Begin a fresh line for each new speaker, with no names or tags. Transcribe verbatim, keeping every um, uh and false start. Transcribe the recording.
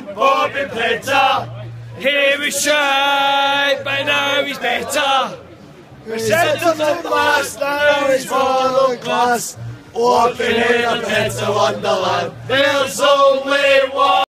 Bobby Petter. He was shy, but now he's better. We sent him to class, now he's world class. Walking in a Petter Wonderland, there's only one.